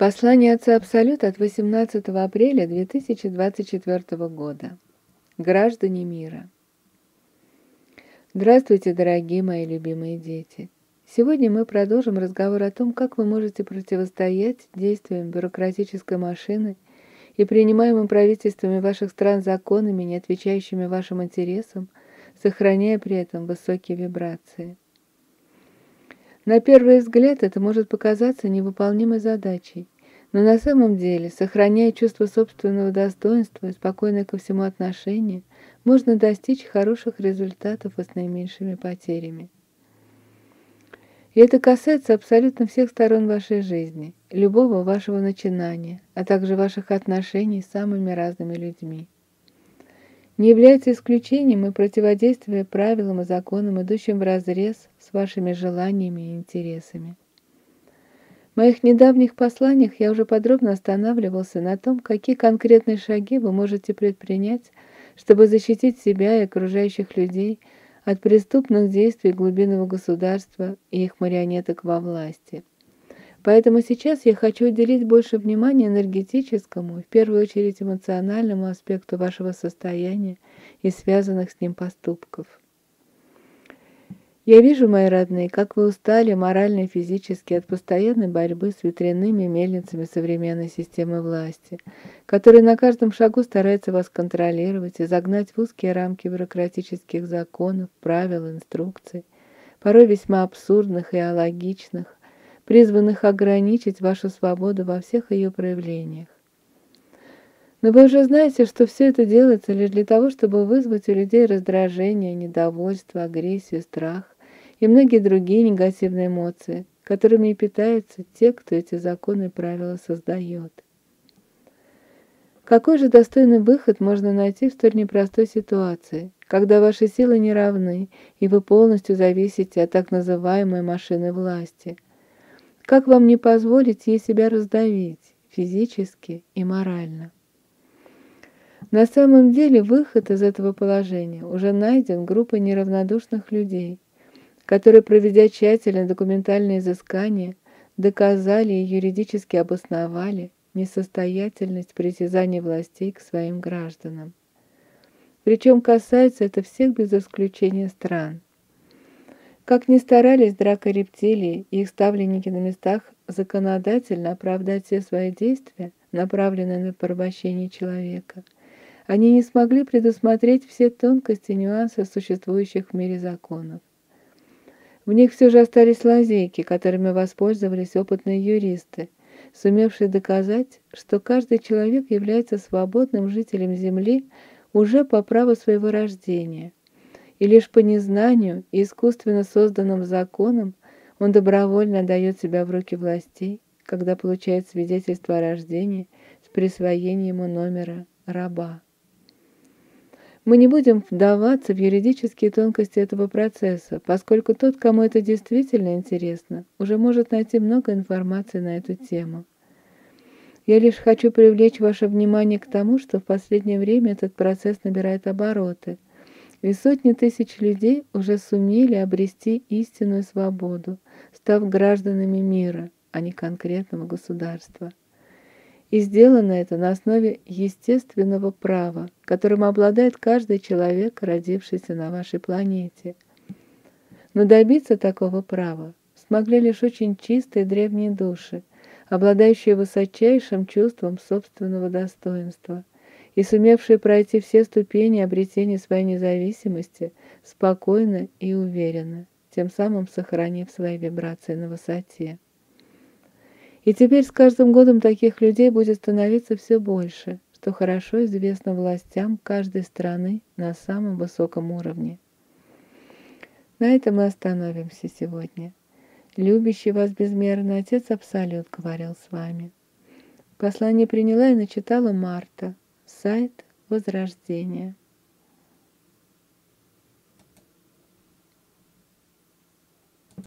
Послание Отца Абсолюта от 18 апреля 2024 года. Граждане мира. Здравствуйте, дорогие мои любимые дети! Сегодня мы продолжим разговор о том, как вы можете противостоять действиям бюрократической машины и принимаемым правительствами ваших стран законами, не отвечающими вашим интересам, сохраняя при этом высокие вибрации. На первый взгляд это может показаться невыполнимой задачей, но на самом деле, сохраняя чувство собственного достоинства и спокойное ко всему отношение, можно достичь хороших результатов и с наименьшими потерями. И это касается абсолютно всех сторон вашей жизни, любого вашего начинания, а также ваших отношений с самыми разными людьми. Не является исключением и противодействие правилам и законам, идущим вразрез с вашими желаниями и интересами. В моих недавних посланиях я уже подробно останавливался на том, какие конкретные шаги вы можете предпринять, чтобы защитить себя и окружающих людей от преступных действий глубинного государства и их марионеток во власти. Поэтому сейчас я хочу уделить больше внимания энергетическому, в первую очередь эмоциональному аспекту вашего состояния и связанных с ним поступков. Я вижу, мои родные, как вы устали морально и физически от постоянной борьбы с ветряными мельницами современной системы власти, которые на каждом шагу стараются вас контролировать и загнать в узкие рамки бюрократических законов, правил, инструкций, порой весьма абсурдных и алогичных, призванных ограничить вашу свободу во всех ее проявлениях. Но вы уже знаете, что все это делается лишь для того, чтобы вызвать у людей раздражение, недовольство, агрессию, страх и многие другие негативные эмоции, которыми и питаются те, кто эти законы и правила создает. Какой же достойный выход можно найти в столь непростой ситуации, когда ваши силы не равны, и вы полностью зависите от так называемой машины власти? Как вам не позволить ей себя раздавить физически и морально? На самом деле выход из этого положения уже найден группой неравнодушных людей, которые, проведя тщательные документальные изыскания, доказали и юридически обосновали несостоятельность притязаний властей к своим гражданам. Причем касается это всех без исключения стран. Как ни старались дракорептилии и их ставленники на местах законодательно оправдать все свои действия, направленные на порабощение человека, они не смогли предусмотреть все тонкости и нюансы существующих в мире законов. В них все же остались лазейки, которыми воспользовались опытные юристы, сумевшие доказать, что каждый человек является свободным жителем Земли уже по праву своего рождения, и лишь по незнанию и искусственно созданным законам он добровольно отдает себя в руки властей, когда получает свидетельство о рождении с присвоением ему номера раба. Мы не будем вдаваться в юридические тонкости этого процесса, поскольку тот, кому это действительно интересно, уже может найти много информации на эту тему. Я лишь хочу привлечь ваше внимание к тому, что в последнее время этот процесс набирает обороты, и сотни тысяч людей уже сумели обрести истинную свободу, став гражданами мира, а не конкретного государства. И сделано это на основе естественного права, которым обладает каждый человек, родившийся на вашей планете. Но добиться такого права смогли лишь очень чистые древние души, обладающие высочайшим чувством собственного достоинства и сумевшие пройти все ступени обретения своей независимости спокойно и уверенно, тем самым сохранив свои вибрации на высоте. И теперь с каждым годом таких людей будет становиться все больше, что хорошо известно властям каждой страны на самом высоком уровне. На этом мы остановимся сегодня. Любящий вас безмерно Отец Абсолют говорил с вами. Послание приняла и начитала Марта. Сайт Возрождения.